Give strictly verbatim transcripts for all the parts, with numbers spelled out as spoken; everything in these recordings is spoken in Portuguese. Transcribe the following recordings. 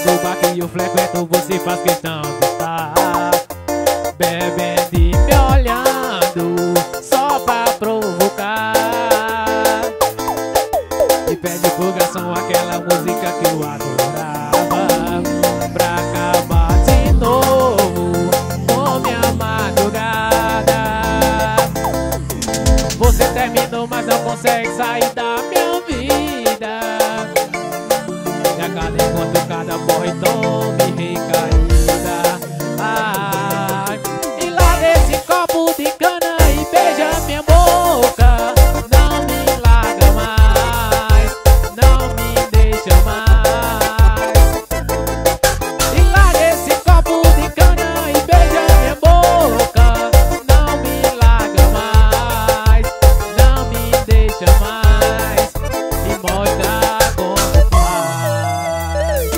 no bar que eu frequento, você faz questão de estar bebendo e me olhando só pra provocar. E pede pro garçom aquela música que eu adorava, pra acabar de novo com minha madrugada. Você terminou, mas não consegue sair da minha vida. E a cada encontro, cada morre, tome recaída. Ah, e lá desse copo de cana e beija minha boca. Não me larga mais, não me deixa mais. E lá desse copo de cana e beija minha boca. Não me larga mais, não me deixa mais. E mostra como faz.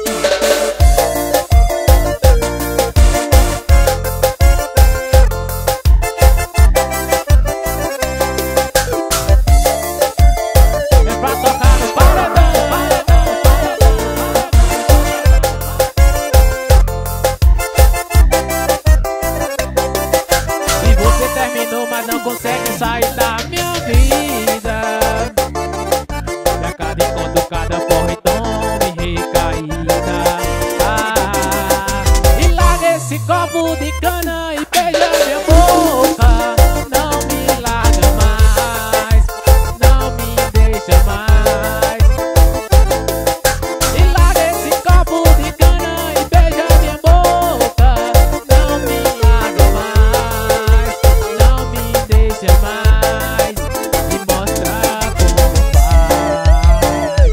É pra tocar no paredão, paredão, paredão. E você terminou, mas não consegue sair da minha vida. E a cada encontro, cada porra, tome recaída. Ah, e lá desse copo de cana e beija minha boca. Não me larga mais, não me deixa mais. E lá desse copo de cana e beija minha boca. Não me larga mais, não me deixa mais. E mostra como faz.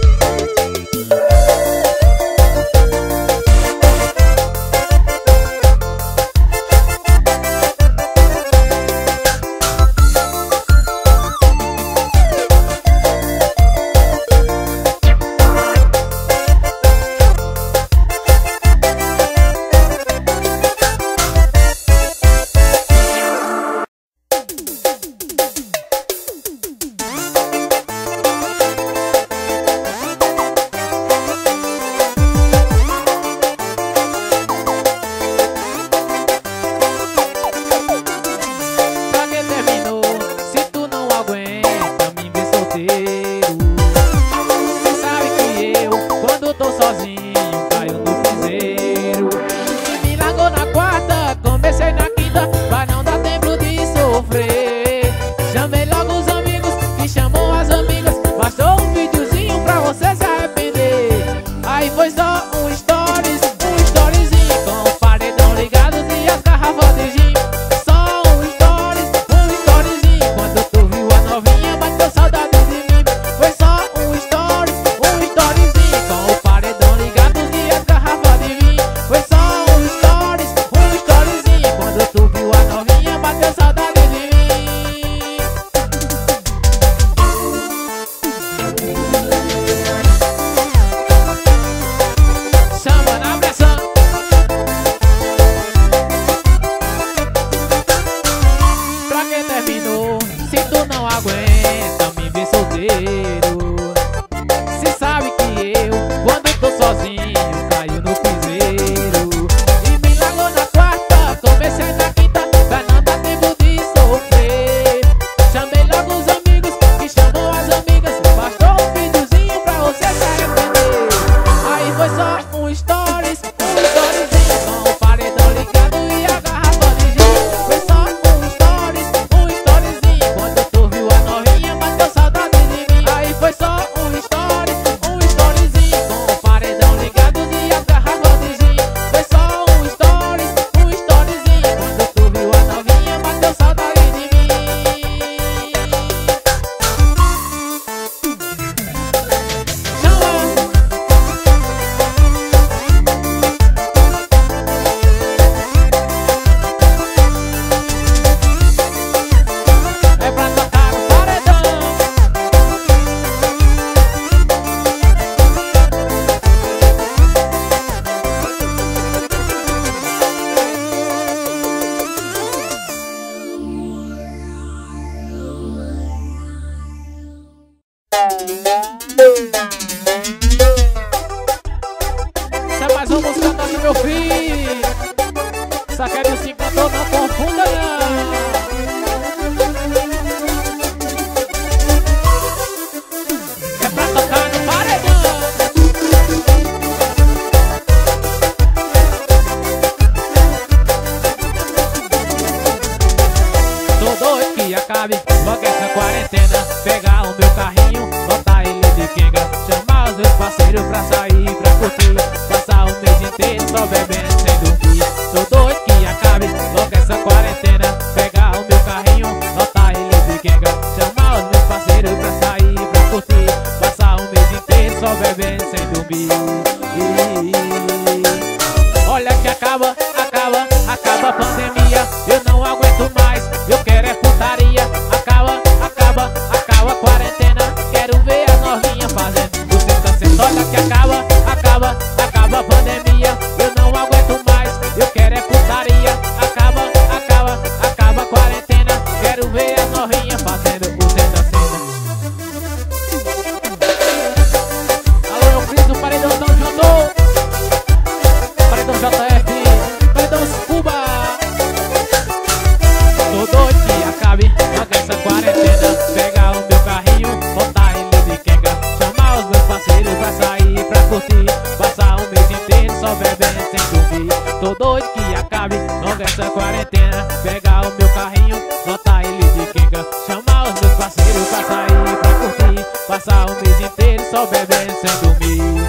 Pra que terminou? Se tu não aguenta me ver solteiro. Cê sabe que eu, quando tô sozinho, caio no piseiro. E me largou na quarta, comecei na quinta, pra não dar tempo de sofrer. Chamei logo os amigos, que chamou as amigas. Bastou um videozinho pra você se arrepender. Aí foi só um stories, um storyzinho com o paredão ligados e as garrafas de gin. Só um stories, um storyzinho. Quando tu viu a novinha, bateu saudade de mim. Foi só um stories, um storyzinho com o paredão ligados e as garrafas de vinho. Foi só um stories, um storyzinho. Quando tu viu a novinha, bateu saudade de mim. Mais uma música nova, meu filho. Saquete o cinquenta, não confunda não. É pra tocar no paredão. Tô doido que acabe logo essa quarentena. Pegar o meu carrinho, botar ele de quenga, chamar os meus parceiros pra sair, pra curtir, passar o mês inteiro só bebendo sem dormir. Tô doido que acabe logo essa quarentena. Pegar o meu carrinho, botar ele de quenga, chamar os meus parceiros pra sair, pra curtir, passar o mês inteiro só bebendo sem dormir. Olha que acaba, acaba, acaba a pandemia. Eu não aguento mais, eu quero é putaria. Acaba, acaba, acaba a quarentena. Quero ver as novinhas fazendo o senta senta. Olha que acaba, acaba, acaba a pandemia. Eu não aguento mais, eu quero é putaria. Acaba, acaba, acaba a quarentena. Quero ver as novinhas fazendo o senta senta. Alô, meu Cris do Paredão, tamo junto. Paredão J F, Paredão Cuba. Tô doido que acabe logo essa quarentena. Pegar o meu carrinho, botar ele de quenga, chamar os meus parceiros pra sair, pra curtir, passar o mês inteiro só bebendo sem dormir. Tô doido que acabe logo essa quarentena. Pegar o meu carrinho, botar ele de quenga, chamar os meus parceiros pra sair, pra curtir, passar o mês inteiro só bebendo sem dormir.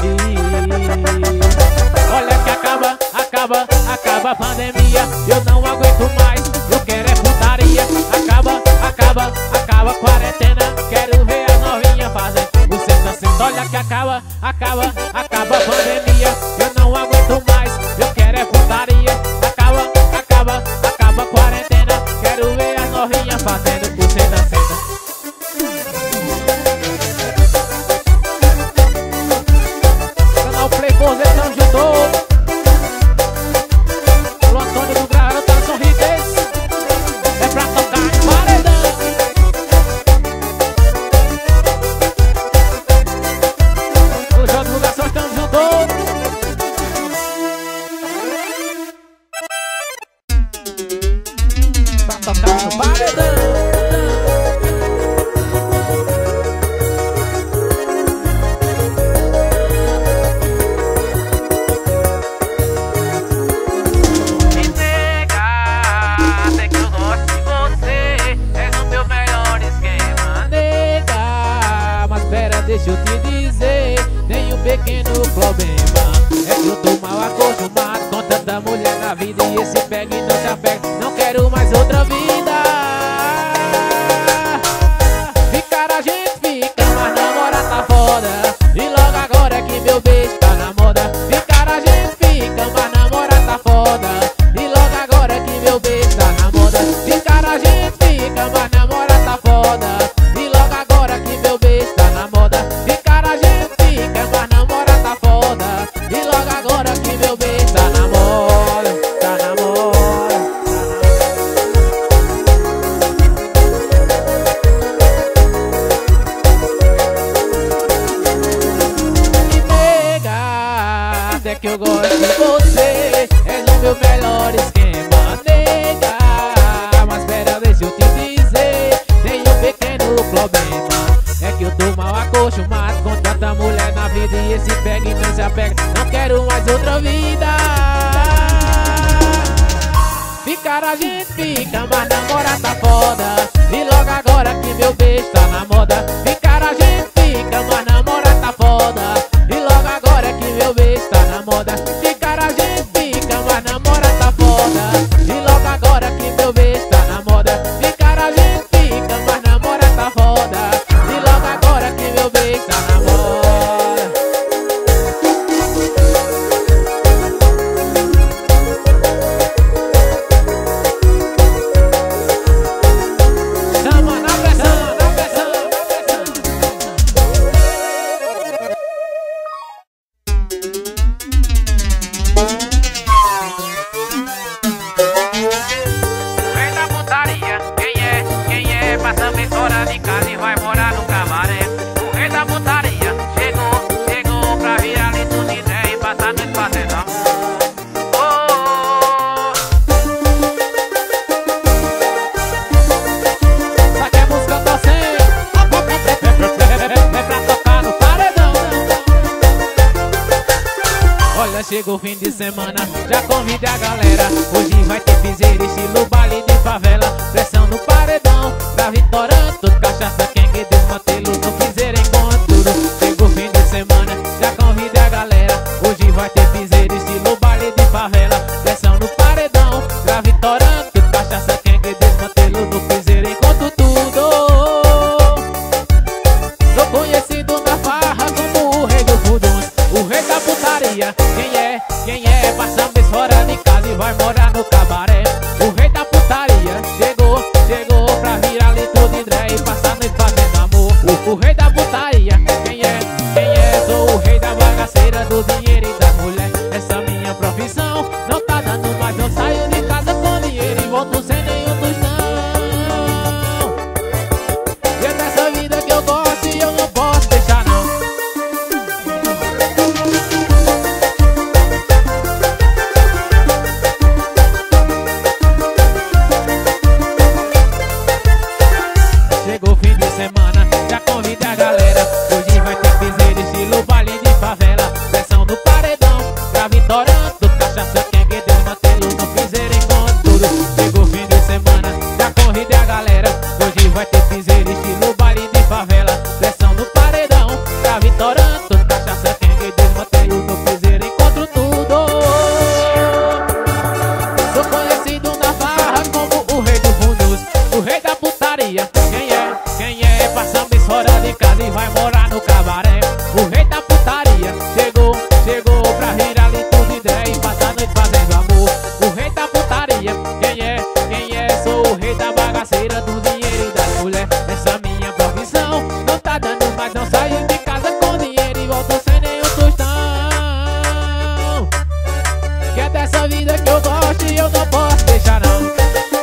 Olha que acaba, acaba, acaba a pandemia. Eu não aguento mais, eu quero é putaria. Acaba, acaba, acaba a quarentena. Quero ver a novinha fazendo o senta senta. Olha que acaba, acaba, acaba a pandemia. Eu não aguento mais, eu quero é putaria. Acaba, acaba, acaba a quarentena. Quero ver a novinha fazendo o senta senta. Canal Play Posezão juntou. O Antônio do Graro tá sorridez. É pra tocar no paredão. O João Divulgação estamos juntos. Pra tocar no paredão. Deixa eu te dizer, tem um pequeno problema. É que eu tô mal acostumado com tanta mulher na vida. E esse pega e não se apega, não quero mais outra vida. Ficar a gente fica, mas namorar tá foda. E logo agora é que meu beijo tá na moda. Ficar a gente fica, mas namorar tá foda. E logo agora é que meu beijo tá na moda. Ficar a gente fica, mas namorar tá foda. E logo agora que meu beijo tá na moda. Ficar a gente fica, mas namorar tá foda. E logo agora que meu beijo tá na moda. Tá na moda. Me pega, até que eu gosto de você. És o meu melhor esquema, nega. Mas pera, deixa eu te dizer, tem um pequeno problema. É que eu tô mal acostumado com tanta mulher na vida. E esse pega e não se apega, não quero mais outra vida. Ficar a gente fica, mas namorar tá foda. E logo agora que meu beijo tá na moda. Ficar a gente fica, mas namorar tá foda. E logo agora que meu beijo tá na moda. Ficar a gente fica, mas namorar tá foda. E logo agora que meu beijo tá na moda. Ficar a gente fica, mas namorar tá foda. E logo agora que meu beijo tá na moda. Chama na pressão, na pressão, na pressão. Olha, chegou o fim de semana, já convide a galera. Hoje vai ter piseiro, estilo baile de favela. Pressão no paredão, pra vitória, tudo cachaça, quengue, desmantelo no piseiro enquanto tudo. Chegou o fim de semana, já convide a galera. Hoje vai ter piseiro, estilo baile de favela. Pressão no paredão, pra vitória, tudo cachaça, quengue, desmantelo no piseiro enquanto tudo. Sou conhecido na farra como o rei do funduns, o rei da putaria. Quem é? Quem é? Passa mês fora de casa e vai morar no cabaré. O rei da putaria chegou, chegou pra virar litro de dré e passar noite fazendo amor. O, o rei da putaria. Quem é? Quem é? Sou o rei da bagaceira, do dinheiro e da mulher. Essa minha profissão não tá dando mais, eu saio de casa com dinheiro e volto sem nenhum tostão. E é dessa vida que eu gosto e eu não posso deixar não. Chegou o fim de semana, já convide a galera. Hoje vai ter piseiro, estilo baile de favela. Pressão no paredão, pra vitória, tudo cachaça, quengue, desmantelo no piseiro enquanto tudo. Chegou o fim de semana, já convide a galera. Hoje vai ter piseiro, estilo baile de favela. Pressão no paredão, pra vitória, tudo cachaça, quengue, desmantelo no piseiro enquanto tudo. Sou conhecido na farra como o rei do fundus, o rei da putaria. Quem é? Quem é? Passa mês fora de casa e vai morar no cabaré. O rei da putaria chegou, chegou pra virar litro de dré e passar noite fazendo amor. O rei da putaria. Quem é? Quem é? Sou o rei da bagaceira, do dinheiro e da mulher. Essa minha profissão não tá dando mais, não saio de casa com dinheiro e volto sem nenhum tostão. Que é dessa vida que eu gosto e eu não posso deixar não.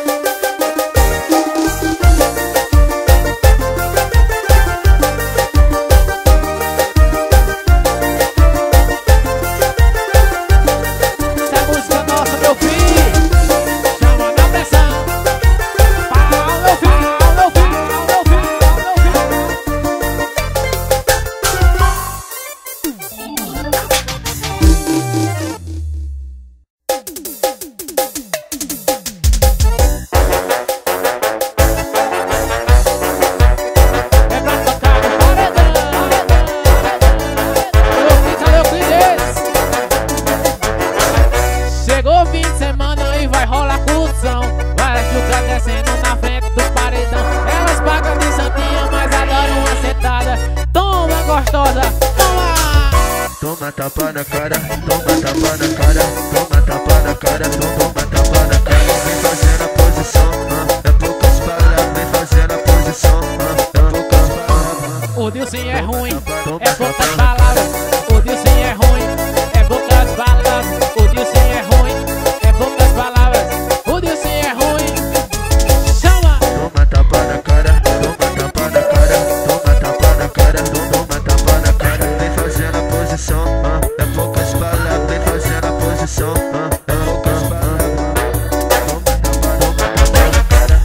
Toma tapa na cara, toma tapa na cara, toma tapa na cara, toma tapa na cara. Vem fazendo a posição, ah, é poucas palavras. Vem fazendo a posição, ah, é poucas palavras. O Dilcinho é ruim, é poucas palavras. O Dilcinho é ruim, é poucas palavras. O Dilcinho é ruim, é poucas palavras. O Dilcinho é ruim. Chama! Toma tapa na cara, toma tapa na cara, toma tapa na cara, toma tapa na cara. Vem fazendo a posição, ah, é poucas palavras. Vem fazendo a posição, ah, é poucas palavras. Toma tapa, toma tapa na cara.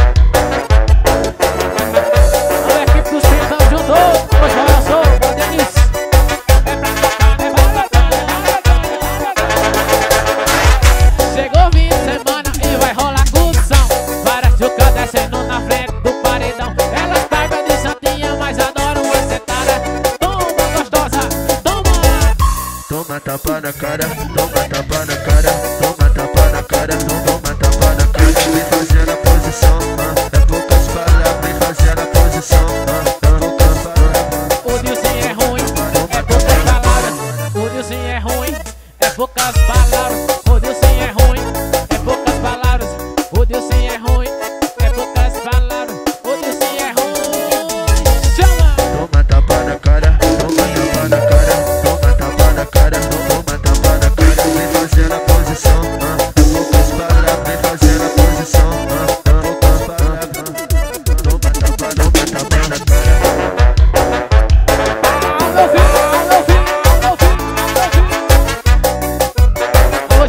A equipe dos Pintão juntou. Hoje eu sou o Denis. É pra tocar, é pra tocar, é pra tocar. Chegou o fim de semana e vai rolar curtição. Várias chucas descendo na frente do paredão. Elas pagam de santinha, mas adoram uma sentada. Toma, gostosa, toma! Toma tapa na cara, toma tapa na cara, toma tapa na cara, toma tapa na cara. Vem fazendo a posição, ah, é poucas palavras. Vem fazendo a posição, ah, é poucas palavras. O Dilcinho é ruim, é poucas palavras. O Dilcinho é ruim, é poucas palavras. O Dilcinho é ruim, é poucas palavras. O Dilcinho é ruim, é poucas palavras. O Dilcinho é ruim. Chama! Toma tapa na cara, toma tapa na cara, toma tapa na cara, toma tapa na cara. Vem fazendo a posição, ah, é poucas palavras. Vem fazendo a posição, ah, é poucas palavras. Toma tapa, toma tapa na cara. Ah, meu filho, ah, meu filho, ah, meu filho, ah, meu filho.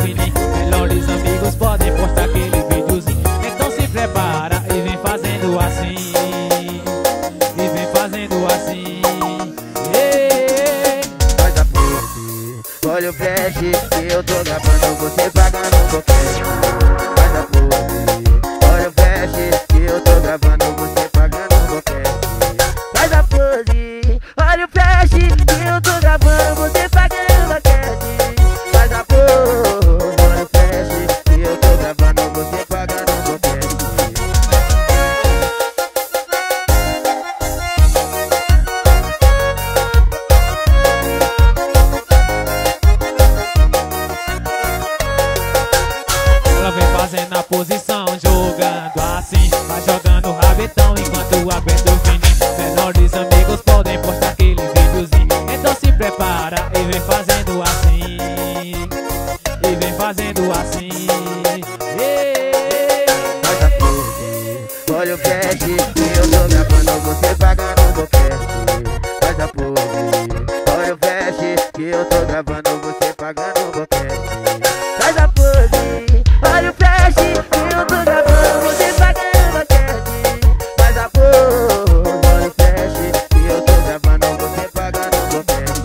fininho. Melhores amigos podem postar aquele videozinho. Então se prepara e vem fazendo assim. E vem fazendo assim. Yeah. Faz a pose, olha o flash que eu tô gravando, você pagando um boquete. Faz a pose, olha o flash que eu tô gravando, você pagando um boquete. Faz a pose, olha o flash que eu tô gravando, você pagando um boquete. Faz a pose, olha o flash que eu tô gravando, você pagando um boquete. Ela vem fazendo a posição, jogando assim, vai jogando o rabetão enquanto aguenta o fininho. Menores amigos podem postar aquele videozinho. Então se prepara e vem fazendo assim. E vem fazendo assim. Yeah. Faz a pose, olha o flash que eu tô gravando, você pagando um boquete. Faz a pose, olha o flash que eu tô gravando, você pagando um boquete. Faz a pose, olha o flash que eu tô gravando, você pagando um boquete. Faz a pose, olha o flash que eu tô gravando, você pagando um boquete.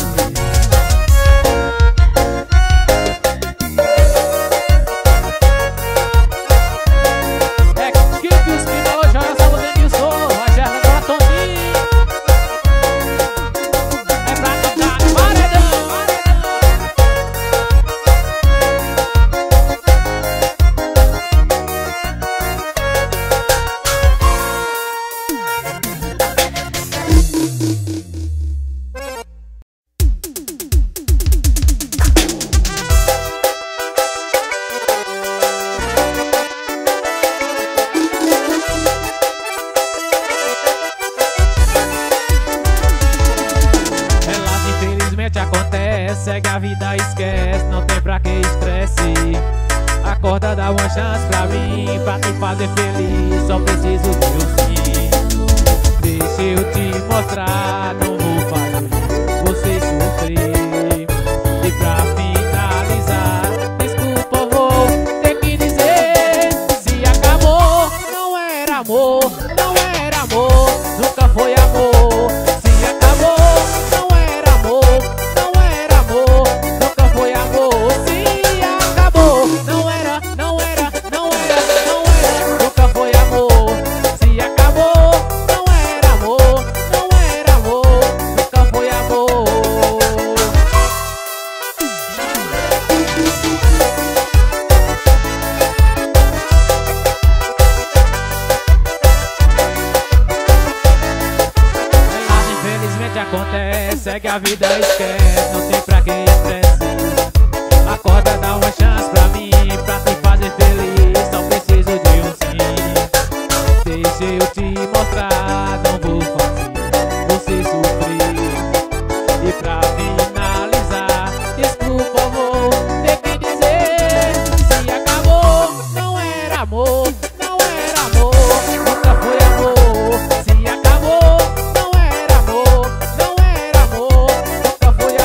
Equipe Espinosa, joga essa luz em som, Rogério Batoninho. É pra tocar no paredão. Relaxa, infelizmente acontece, segue a vida, esquece, não tem pra que estresse. Acorda, dá uma chance pra mim, pra te fazer feliz, só preciso de um sim. Deixa eu te mostrar, não vou fazer você sofrer. E pra finalizar, desculpa, vou ter que dizer: se acabou, não era amor, não era amor, nunca foi amor. Se acabou, não era amor, não era amor, nunca foi amor. Se acabou, não era, não era, não era, não era, nunca foi amor. Se acabou, não era amor, não era amor, nunca foi amor. Mas infelizmente acontece, segue a vida, esquece, não tem pra quem estresse. Acorda, dá uma chance pra mim, pra te fazer feliz, só preciso de um sim. Deixa eu te mostrar, não vou fazer você sofrer. E pra finalizar, desculpa, vou ter que dizer: se acabou, não era amor, não era amor, nunca foi amor. Se acabou, não era amor, não era amor, nunca foi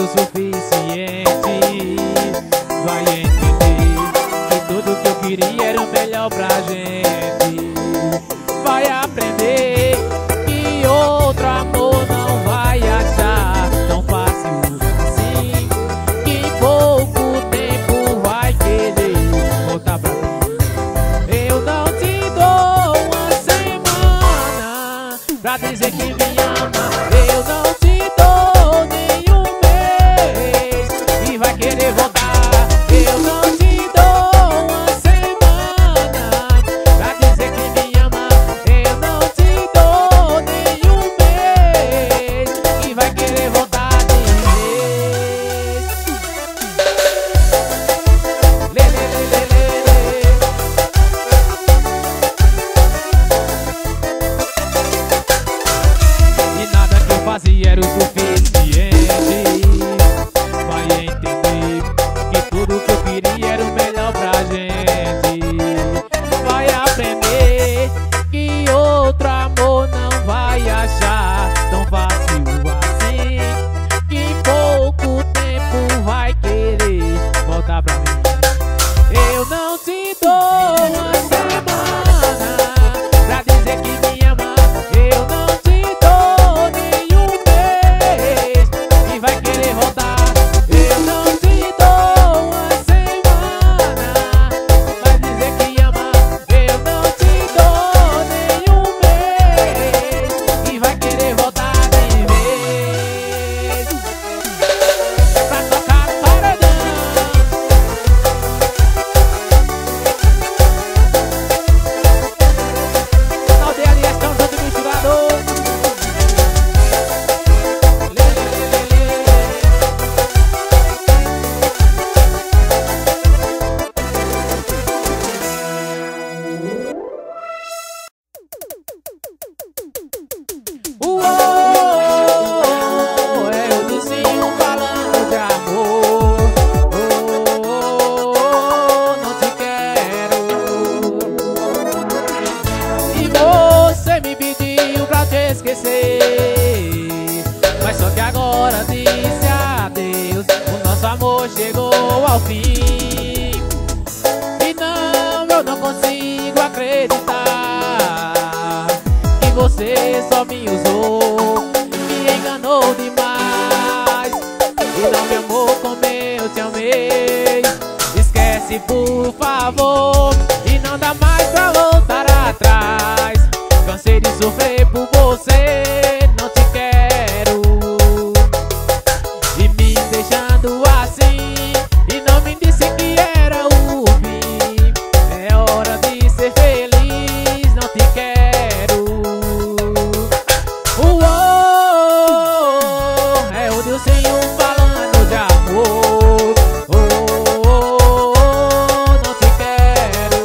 suficiente. Vai entender que tudo que eu queria era o melhor pra gente. Vai aprender que outro amor não vai achar tão fácil assim, que em pouco tempo vai querer voltar pra mim. Eu não te dou uma semana pra dizer que me ama. Eu não te dou nenhum mês e vai querer voltar. Eu não te dou uma semana pra dizer que me ama. Eu não te dou nenhum mês e vai querer voltar de vez. Lê, lê, lê, lê, lê, lê. E nada que eu fazia era o suficiente. Vai entender que tudo que eu queria era o melhor pra gente. Vai aprender que outro amor não vai achar tão fácil assim, que em pouco tempo vai querer voltar pra mim. Eu não te dou uma semana pra dizer que me ama. Eu não te dou nenhum mês e vai querer voltar. Eu não te dou uma semana pra dizer que ama. Eu não te dou nenhum mês e vai querer voltar de vez. Pra tocar no paredão. Não dê ali, estão junto misturado. Lê, lê, lê, lê, lê. Uou, é o Dilcinho falando de amor. Oh, não te quero. E você me pediu pra te esquecer, mas só que agora disse adeus. O nosso amor chegou ao fim. E não, eu não consigo acreditar que você só me usou, me enganou demais e não me amou como eu te amei. Esquece, por favor, e não dá mais pra voltar atrás. Cansei de sofrer por você, não te quero. E me deixando assim, e não me disse que era o fim. É hora de ser feliz, não te quero. Uou, é o Dilcinho falando de amor. Oh, não te quero.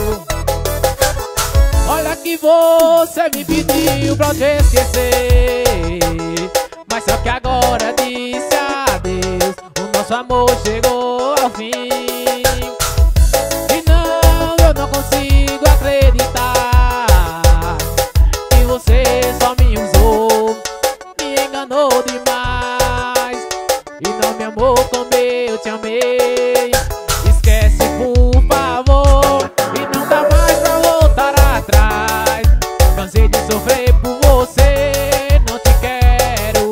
Olha que você me pediu pra te esquecer, mas só que agora disse adeus. O nosso amor chegou ao fim. E não, eu não consigo acreditar que você só me usou, me enganou demais e não me amou como eu te amei. Esquece, por favor, e não dá mais pra voltar atrás. Cansei de sofrer por você, não te quero.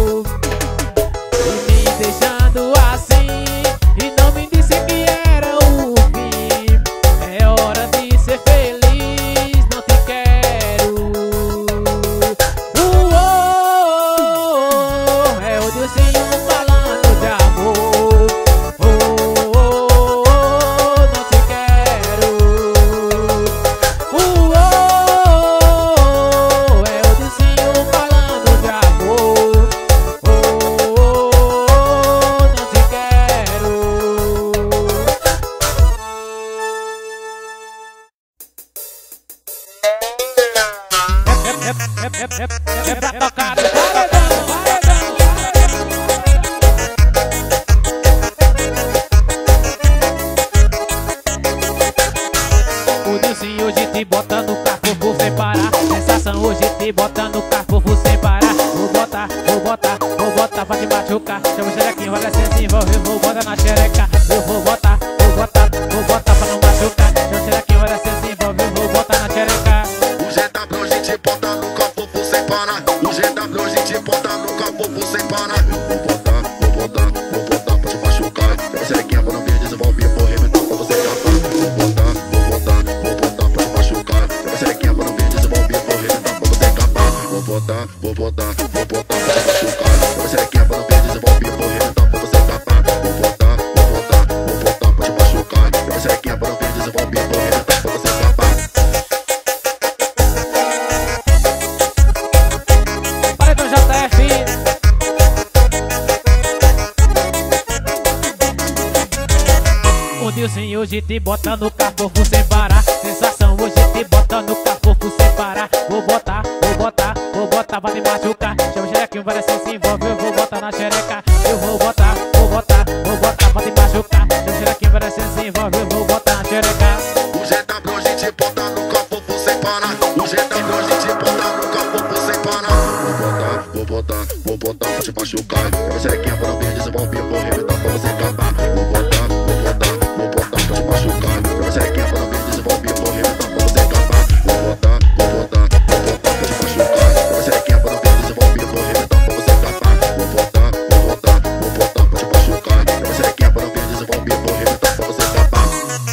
E me deixando assim, e não me disse que era o fim. É hora de ser feliz, não te quero. Uou, é o Dilcinho falando de amor. Oh, não te quero. Uou, é o Dilcinho falando de amor. Oh, não te quero. É, é, é, é, é, é pra tocar no paredão, paredão, paredão. O Dilcinho hoje te bota no carro por sem parar. Sensação hoje te bota no carro por sem parar. Vou botar, vou botar, vou botar pra te matar. machucar. Chama o xerequinho, vai descer, se envolve, eu vou botar na xereca. Eu vou botar, vou botar, vou botar pra não machucar. Chama o xerequinho, vai descer, se envolve, eu vou botar na xereca. O G W a gente bota no capofo sem parar. O G W a gente bota no capofo sem parar. Eu vou botar, vou botar, vou botar pra te machucar. Chama a xerequinha pra não vir desenvolver, vou arrebentar pra você capar. Vou botar, vou botar, vou botar pra te machucar. Chama a xerequinha pra não vir desenvolver, vou arrebentar pra você capar. Vou botar, vou botar, vou botar pra te machucar. Chama a xerequinha pra não vir desenvolver, vou arrebentar pra você capar. Vou botar, vou botar, vou botar pra te machucar. Chama a xerequinha pra não vir desenvolver, vou arrebentar pra você capar. Paredão J F. O Nilzinho hoje te bota no capofo sem parar. Sensação hoje te bota no capofo sem parar. Vou botar, vou botar, vou botar, vai me machucar. Chama o xerequinho, vai descer, se envolve, eu vou botar na xereca. Eu vou botar, vou botar, vou botar, vai me machucar. Chama o xerequinho, vai descer, se envolve, eu vou botar na xereca. O G W a gente bota no capofo sem parar. O G W a gente bota no capofo sem parar. Vou botar, vou botar, vou botar pra te machucar. Chama a xerequinha pra não vir desenvolver, eu vou arrebentar pra você capar. Vou botar, vou botar, vou botar pra te machucar. Chama a xerequinha pra não vir desenvolver, eu vou arrebentar pra você capar. Vou botar, vou botar, vou botar pra te machucar. Chama a xerequinha pra não vir desenvolver, eu vou arrebentar pra você capar. Vou botar, vou botar, vou botar pra te machucar. Chama a xerequinha pra não vir desenvolver, eu vou arrebentar pra você capar.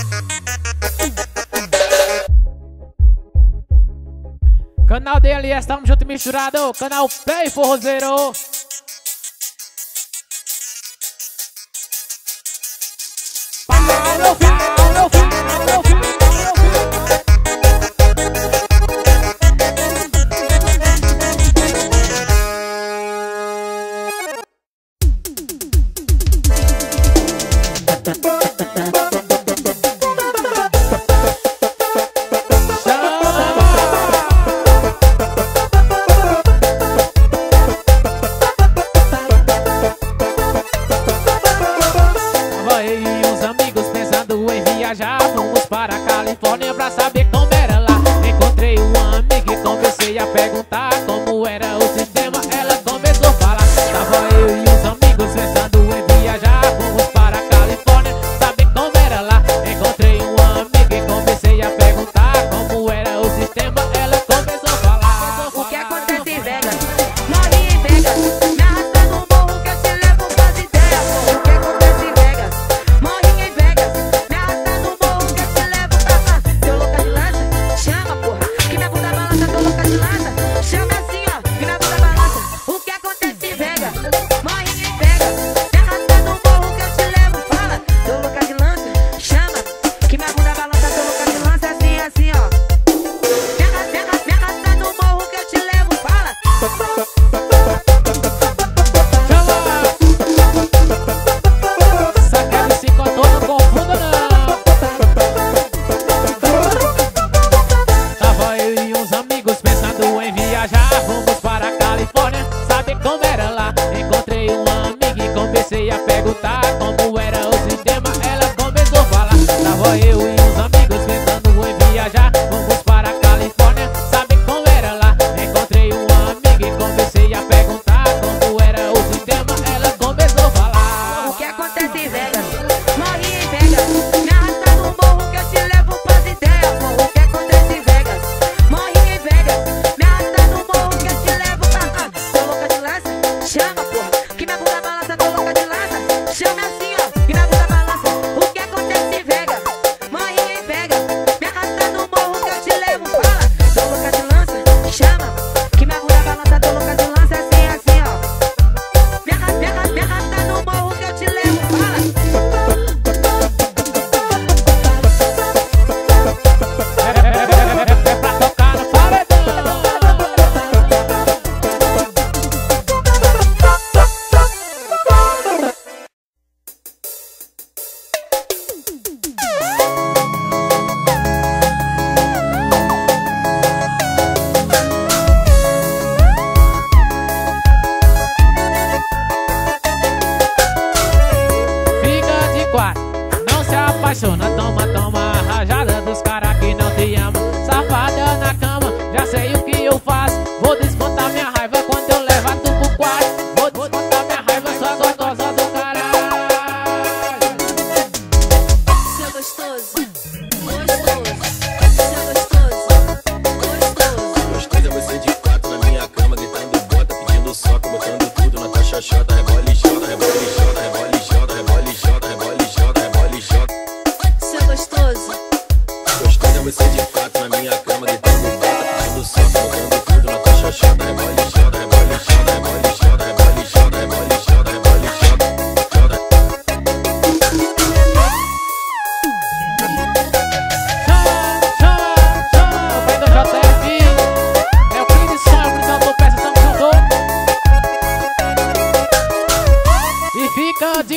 Canal D L S, tamo junto e misturado. Canal Pé e Forrozeiro. Paulo, Paulo, Paulo, Paulo. Tava eu e uns amigos pensando em vir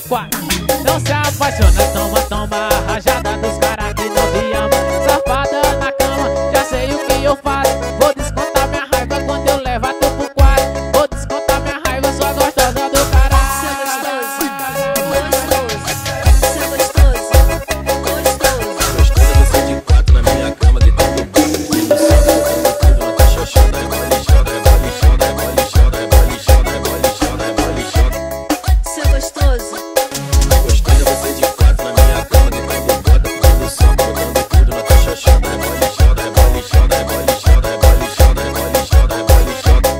quatro. Não se apaixona, toma, toma rajada dos caras que não te amam. Safada na cama, já sei o que eu faço. Vou descontar minha raiva quando eu levo tu pro quarto. Vou descontar minha raiva, sua gostosa do caralho. Seu gostoso, gostoso, seu gostoso, gostoso. Gostosa você de quatro na minha cama, deitando no banco. E no sol, tocando tudo na cachochada. É bolichada, é bolichada, é bolichada, é bolichada, é bolichada, é bolichada. Seu gostoso, Gostosa você de quatro na minha cama, deitando no banco. E no sol, tocando tudo na cachochada. É bolichada, é bolichada, é bolichada, é bolichada, é bolichada, é bolichada.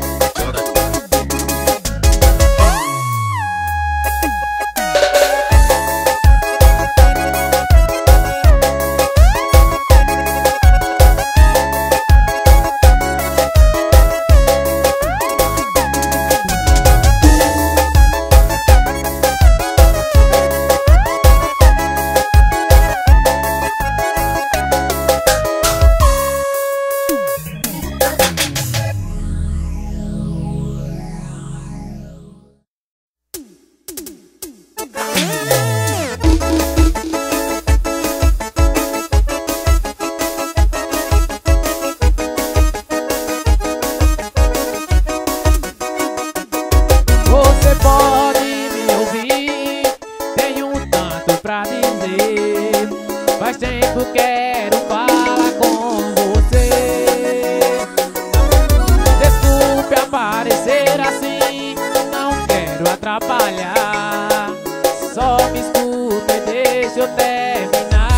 Você pode me ouvir, tenho um tanto pra dizer. Faz tempo quero falar com você. Desculpe aparecer assim, não quero atrapalhar. Só me escuta e deixa eu terminar.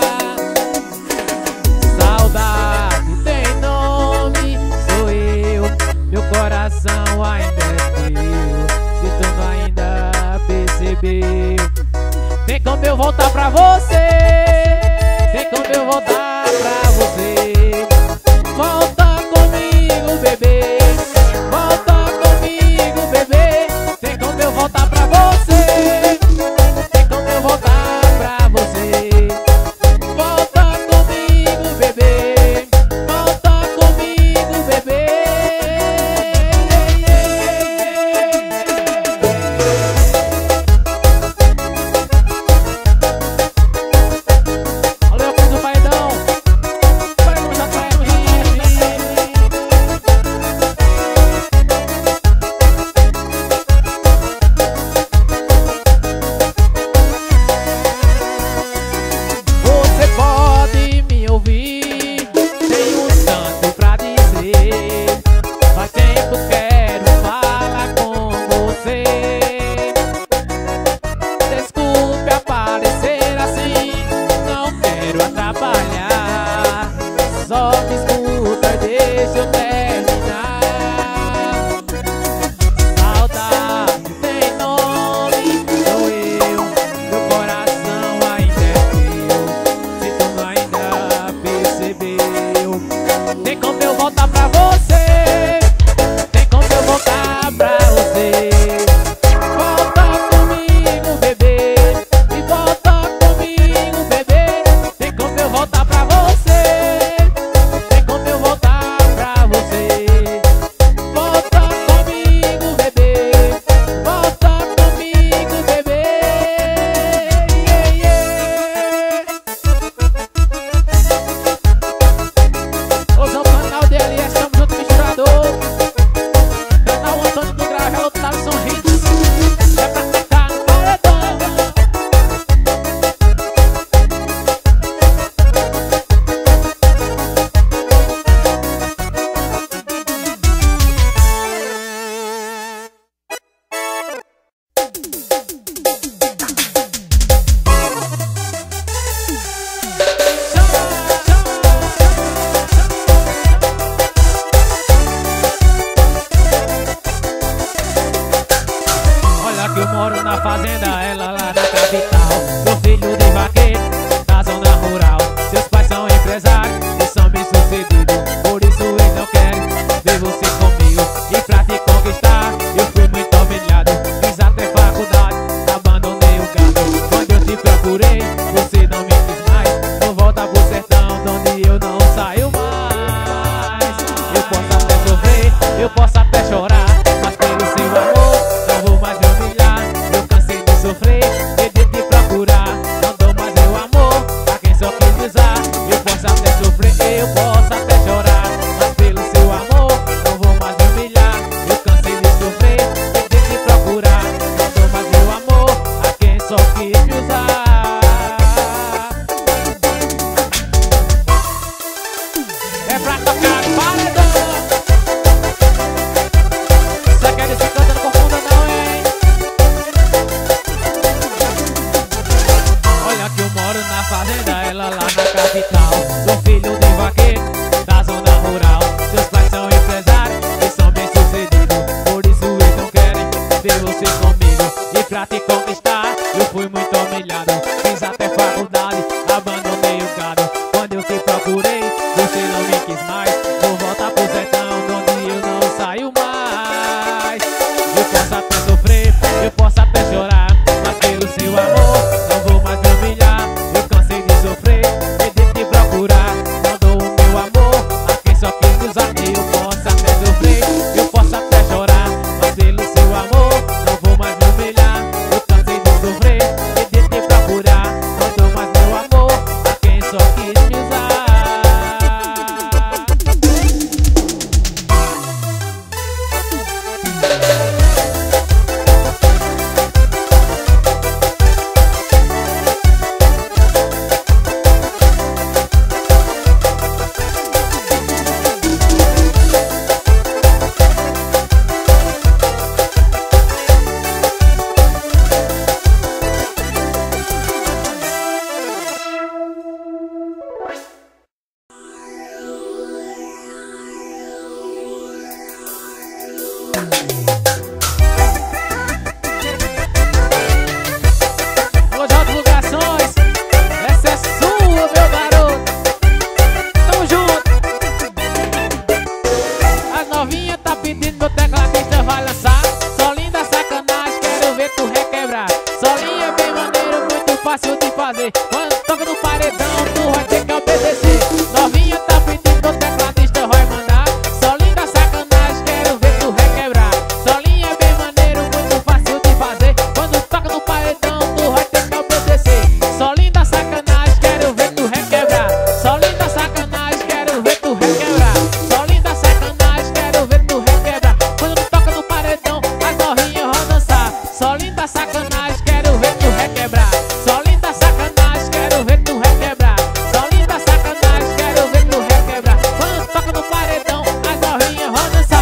Saudade tem nome, sou eu. Meu coração ainda é teu, se tu não ainda percebeu. Tem como eu voltar pra você, tem como eu voltar pra você. Volta comigo, bebê, volta comigo, bebê. Tem como eu voltar pra você, tem como eu voltar pra você. Volta comigo, bebê, volta comigo, bebê. Olha o Cruz do Paredão, Paredão já tá no ritmo. Você pode me ouvir, tenho um tanto pra dizer. Faz tempo quero falar com você. Desculpe aparecer assim, não quero atrapalhar. Só me escuta e deixa eu terminar. Saudade tem nome, sou eu. Meu coração ainda é teu, se tu não ainda percebeu. Tem como eu voltar pra você, tem como eu voltar pra você. Volta comigo, bebê, e volta comigo, bebê. Tem como eu voltar pra você, tem como eu voltar pra você. Volta comigo, bebê, volta comigo, bebê. Yeah, yeah. Usou o canal D L S, tamo junto, misturador. Canal Antônio do Gravelo, Thaleson Hits. É pra tocar no paredão. Olha que eu moro na fazenda, ela lá na capital. Sou filho de vaqueiro, da zona rural. Seus pais são empresários e são bem sucedidos. Por isso eles não querem ver você comigo. E pra te conquistar, eu fui muito humilhado. Fiz até faculdade, abandonei o gado. Quando eu te procurei, você não me quis mais. Vou voltar pro sertão, onde eu não saio mais. Eu posso até sofrer, eu posso até chorar, mas pelo seu amor não vou mais me humilhar. Eu cansei de sofrer, Alô, J Divulgações, essa é sua, meu garoto. Tamo junto. As novinhas tá pedindo, meu tecladista vai lançar. Solinho da sacanagem, quero ver tu requebrar. Solinho é bem maneiro, muito fácil de fazer. Quando toca no paredão, tu vai ter que obedecer. Novinha tá pedindo, meu tecladista vai mandar. Solinho da sacanagem, quero ver tu requebrar. Solinho é bem maneiro, muito fácil de fazer. Quando toca no paredão, tu vai ter que obedecer. Solinho da sacanagem, quero ver tu requebrar. Solinho da sacanagem, quero ver tu requebrar. Solinho da sacanagem, quero ver tu requebrar. Quando toca no paredão, as novinhas vão dançar. Solinho da sacanagem, quero ver tu requebrar. Solinho da sacanagem, quero ver tu requebrar. Solinho da sacanagem, quero ver tu requebrar. Quando toca no paredão, as novinhas vão dançar.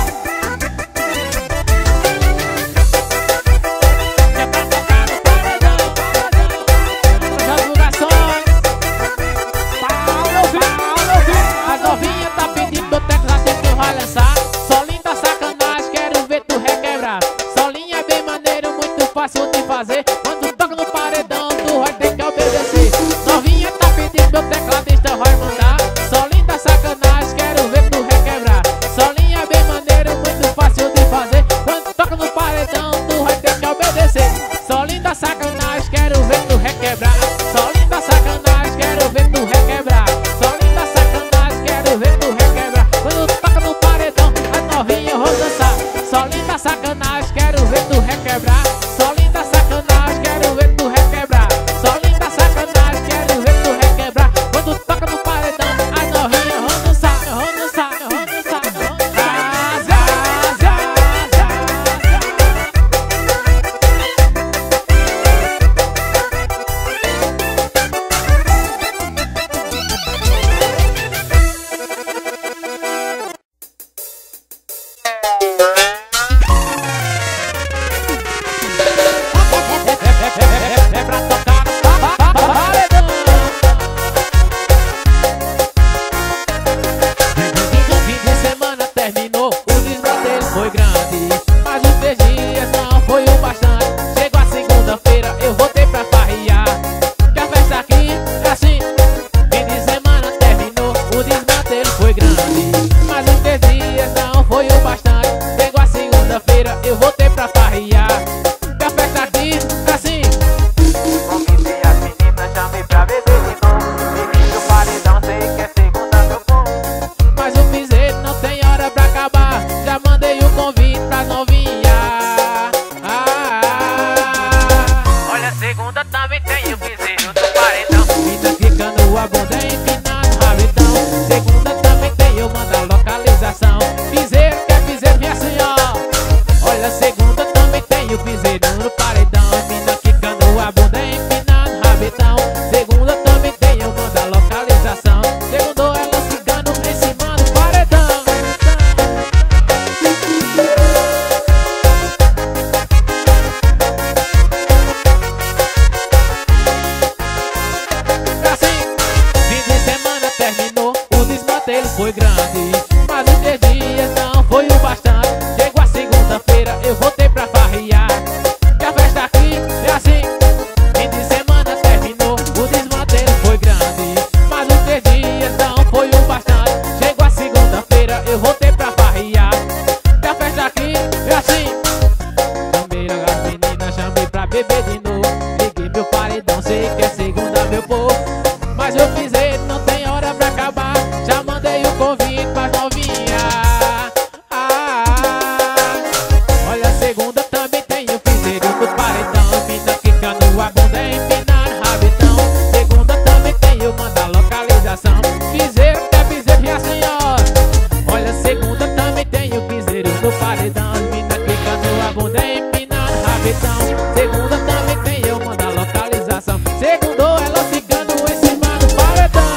É pra tocar no paredão. As divulgações. Paulo, Paulo, as novinhas tá pedindo, meu tecladista vai lançar. Solinho da sacanagem, quero ver tu requebrar. Solinho é bem maneiro, muito fácil de fazer. Quando toca no paredão, tu vai ter que obedecer. Novinha tá pedindo, meu tecladista vai mandar. Solinho da sacanagem, quero ver tu requebrar. Solinho é bem maneiro, muito fácil de fazer. Quando toca no paredão, tu vai ter que obedecer. Solinho da sacanagem, quero ver tu requebrar. Solinho da sacanagem, quero ver tu requebrar. Solinho da sacanagem, quero ver tu requebrar. Quando toca no paredão, as novinhas vão dançar. Solinho da sacanagem, quero ver tu requebrar. Solinho da sacanagem, quero ver tu requebrar. Solinho da sacanagem, quero ver tu requebrar. Quando toca no paredão, as novinhas vão dançar, vão dançar, vão dançar, vão dançar. Zá, zá, zá, zá. É pra tocar no pa- pa- pa- paredão. Fim de semana terminou, o desbloqueio foi grande, mas os três dias não foi o bastante. Chegou a segunda-feira, eu voltei pra farriar. Que a festa aqui é assim. Fim de semana terminou, o desbloqueio foi grande, mas os três dias não foi o bastante. Chegou a segunda-feira, eu voltei pra farriar. Que a festa aqui é assim. Conquistei as meninas, chamei pra beber de novo. Menino do paredão, sei que é segunda meu povo. Mas o piseiro não tem hora pra acabar. Já mandei o convite pra novinha. Ah, ah, ah. Olha, segunda também tem o piseiro do paredão. Mina quicando a bunda, empinando o rabetão. Segunda também tem, eu mando a localização. Piseiro, quer piseiro, minha senhora. Olha, segunda também tem o piseiro no paredão. Mina quicando a bunda, empinando o rabetão. Segunda também tem, eu mando a localização. Segundou ela cigano em cima do paredão. Assim, fim de semana terminou, o desmantelo foi grande, mas os três dias não foi o bastante. Chegou a segunda-feira, eu voltei pra farriar. Que a festa aqui é assim. Fim de semana terminou, o desmantelo foi grande, mas os três dias não foi o bastante. Chegou a segunda-feira, eu voltei pra farriar. Que a festa aqui é assim. Chamei as meninas, chamei pra beber de novo. Liguei meu paredão, sei que é segunda meu povo. Mas eu fiz não tem hora pra acabar. Já mandei o convite pra novinha. Ah, ah, ah. Olha, segunda também tem o piseiro do paredão. Mina quicando a bunda, empinando o rabetão. Segunda também tem, eu mando a localização. Piseiro, quer piseiro, minha senhora. Olha, segunda também tem o piseiro do paredão. Mina quicando a bunda, empinando o rabetão. Segunda também tem, eu mando a localização. Segundou ela ficando em cima do paredão.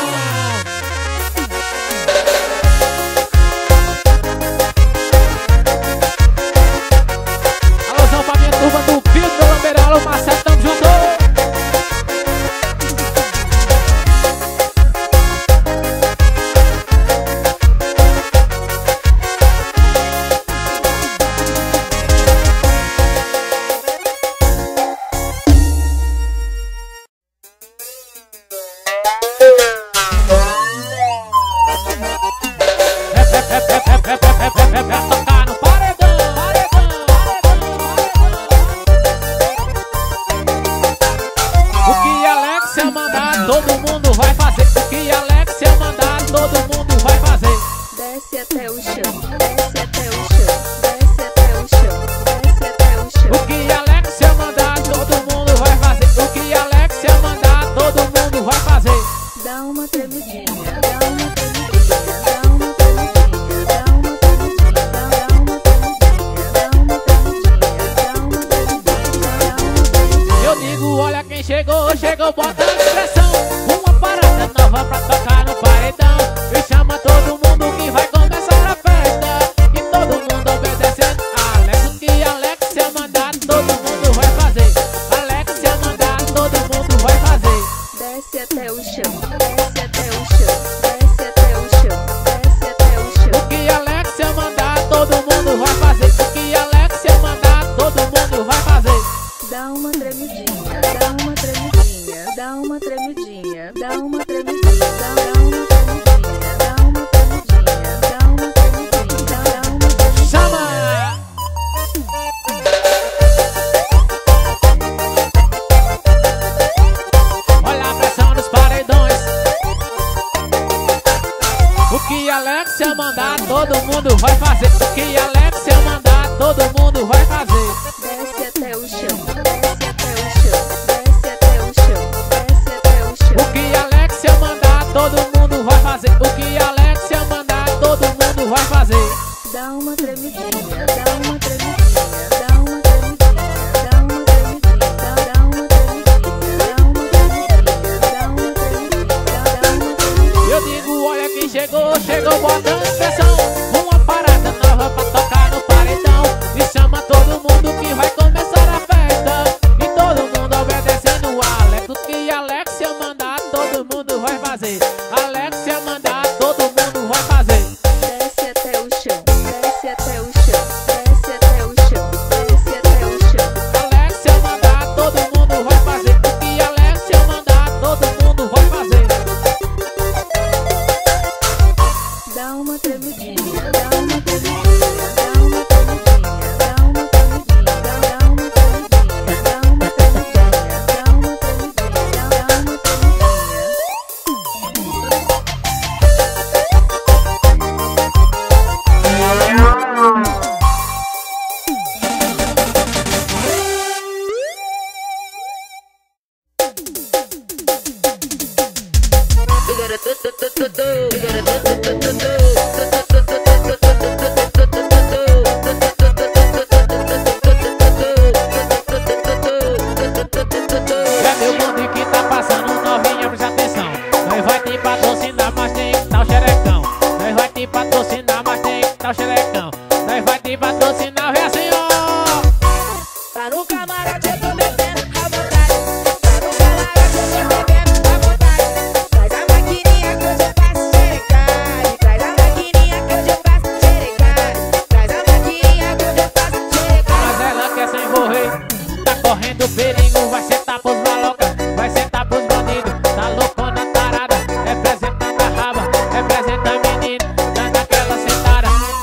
Alôzão pra minha turma do Filho do Lambeirão. Alô, Marcelo, tamo junto. chegou botando pressão. Uma parada nova pra tocar no paredão. E chama todo mundo que vai começar a festa. E todo mundo obedecendo Alex. O que Alexia mandar, todo mundo vai fazer. Alexia mandar, todo mundo vai fazer. Desce até o chão, desce até o chão, desce até o chão, desce até o chão. O que Alexia mandar, todo mundo vai fazer. O que Alexia mandar, todo mundo vai fazer. Dá uma tremidinha, dá uma tremidinha, dá uma tremidinha, dá uma tremidinha, dá uma tremidinha, dá uma tremidinha, dá uma tremidinha, dá uma tremidinha. Chama! Olha a pressão nos paredões. O que Alexia mandar, todo mundo vai fazer. O que Alexia mandar, todo mundo vai fazer. Desce até o chão, desce até o chão, desce até o chão, desce até o chão. O que Alexia mandar, todo mundo vai fazer. O que Alexia mandar, todo mundo vai fazer. Dá uma tremidinha, dá uma tremidinha, dá uma tremidinha, dá uma tremidinha, dá dá uma tremidinha, dá uma tremidinha, dá uma tremidinha, dá uma tremidinha. Eu digo, olha quem chegou, chegou botando pressão. Uma parada nova pra tocar no paredão. E chama todo mundo que vai começar a festa. E todo mundo obedecendo Alex. O que Alexia mandar, todo mundo vai fazer. Alexia mandar, todo mundo vai fazer. Desce até o chão, desce até o chão, desce até o chão, desce até o chão. Alexia mandar, todo mundo vai fazer. O que Alexia mandar, todo mundo vai fazer. Dá uma tremidinha, dá uma tremidinha, dá uma tremidinha, dá uma tremidinha, dá dá uma tremidinha, dá uma tremidinha, dá uma tremidinha, dá dá uma tremidinha. É meu bonde que tá passando, novinha, presta atenção. Nós vai te patrocinar, mas tem que dar o xerecão. Nós vai te patrocinar, mas tem que dar o xerecão. Nós vai te patrocinar, vem assim, ó. Tá no camarote, eu tô bebendo à vontade. Tá no camarote, eu tô bebendo à vontade. Traz a maquininha que hoje eu faço xerecade. Traz a maquininha que hoje eu faço xerecade. Traz a maquininha que hoje eu faço xerecade. Mas ela quer se envolver, tá correndo perigo. Vai sentar pros maloca, vai sentar pros bandidos. Tá loucona tarada, representando a raba, representa a menina, dando aquela sentada.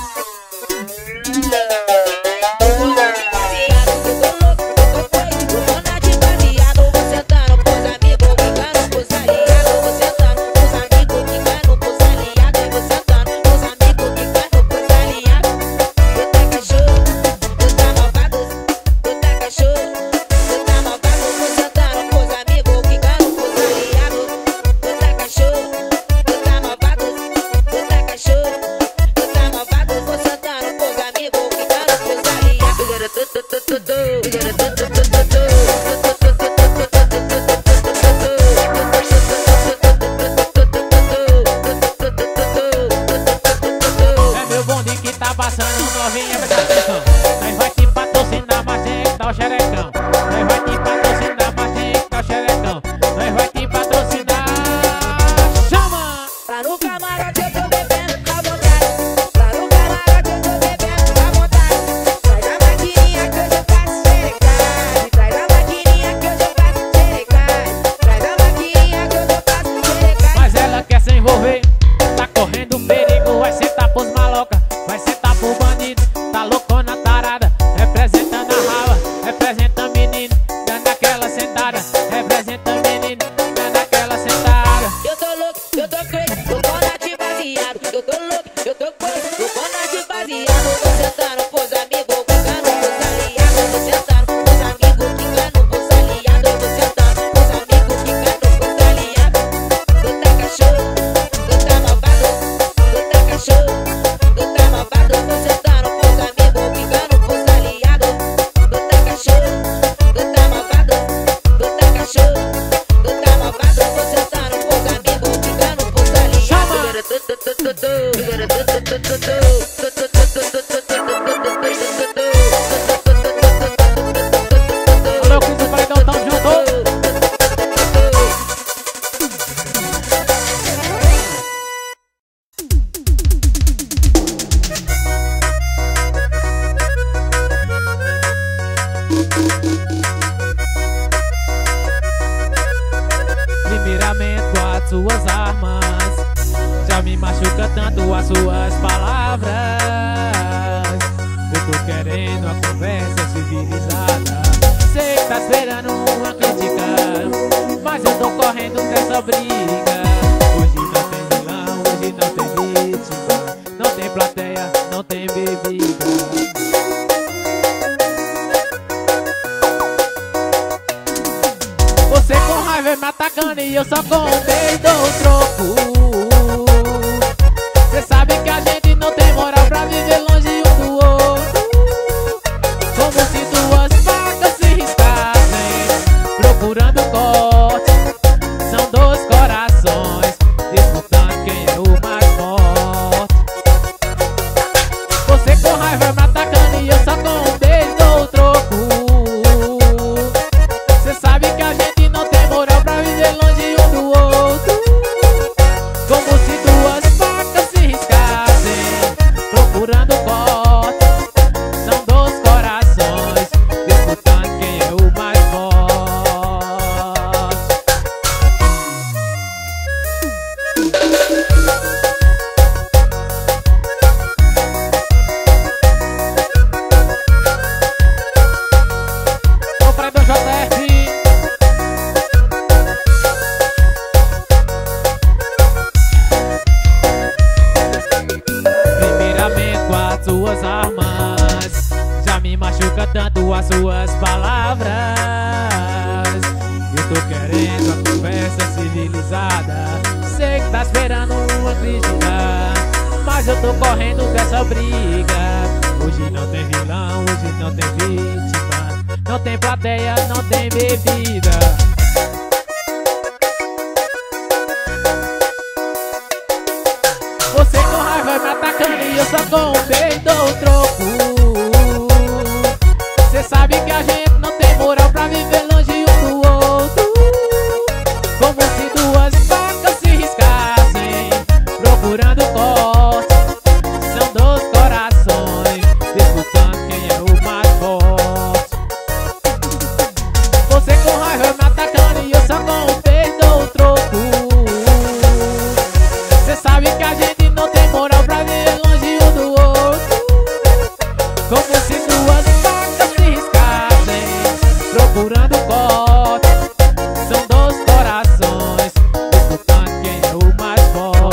É meu bonde que tá passando, novinha, presta atenção. Nós vai te patrocinar, mas tem que dar o xerecão. Nós vai te patrocinar, mas tem que dar o xerecão. Nós vai te patrocinar. Chama! Tá no camarote, eu tô bebendo à vontade. Tá no camarote, eu tô bebendo à vontade. Traz a maquininha que hoje eu faço xerecade. Traz a maquininha que hoje eu faço xerecade. Traz a maquininha que hoje eu faço xerecade. Mas ela quer se envolver, tá correndo perigo. Vai sentar pros maloca, vai sentar pro bandido. Tá loucona tarada, representando a raba, representa querendo uma conversa civilizada. Sei que tá esperando uma crítica, mas eu tô correndo dessa briga. Hoje não tem vilão, hoje não tem vítima, não tem plateia, não tem bebida. Você com raiva me atacando e eu só com um beijo dou o troco. Cê sabe que a gente não tem moral pra viver longe um do outro. Como se duas facas se riscassem, procurando corte. São dois corações disputando quem é o mais forte. Você com raiva me atacando e eu só com um beijo dou o troco. Cê sabe que a gente não tem moral pra viver longe um do outro. Como se duas facas se riscassem, procurando corte. São dois corações disputando quem é o mais forte. Ô Fredão J F, primeiramente com as suas armas, já me machuca tanto as suas palavras. Eu tô querendo uma conversa civilizada. Sei que tá esperando uma crítica, mas eu tô correndo dessa briga. Hoje não tem vilão, hoje não tem vítima, não tem plateia, não tem bebida. Você com raiva me atacando e eu só com um beijo dou o troco. Cê sabe que a gente não tem moral pra viver longe um do outro. Como se duas facas se riscassem, procurando corte. São dois corações disputando quem é o mais forte. Você com raiva me atacando e eu só com um beijo dou o troco. Cê sabe que a gente não tem moral pra viver longe um do outro. Como se duas facas se riscassem, procurando corte. São dois corações disputando quem é o mais forte.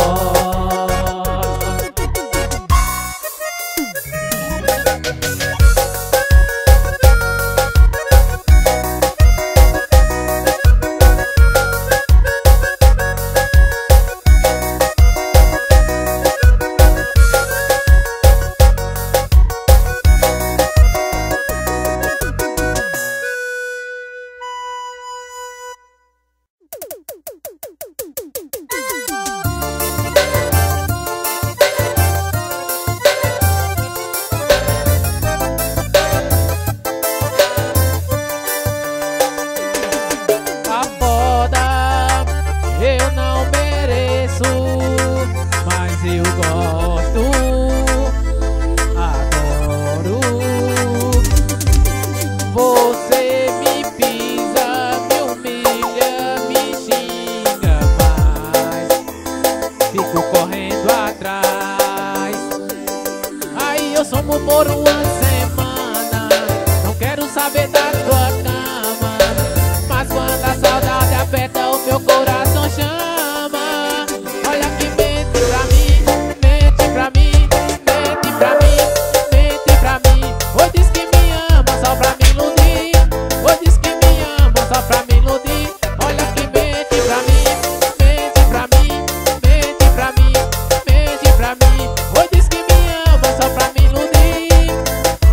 Tá foda, eu não mereço, mas eu gosto, adoro. Você me pisa, me humilha, me xinga, mas fico correndo atrás. Aí eu somo por uma semana, não quero saber da tua cama. Mas quando a saudade aperta, o meu coração chama. Olha que mente pra mim, mente pra mim, mente pra mim, mente pra mim. Oi, diz que me ama só pra me iludir. Oi, diz que me ama só pra me iludir. Olha que mente pra mim, mente pra mim, mente pra mim, mente pra mim. Oi, diz que me ama só pra me iludir.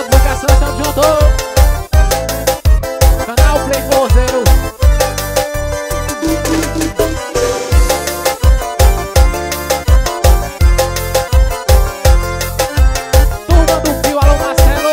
Ligação, estamos juntos. Canal Play Forzeiro. Turma do Fio, alô Marcelo.